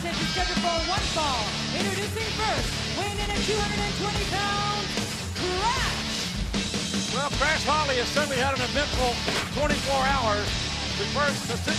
contest is scheduled for one fall. Introducing first, weighing in at 220 pounds, Crash! Well, Crash Holly has certainly had an eventful 24 hours. The first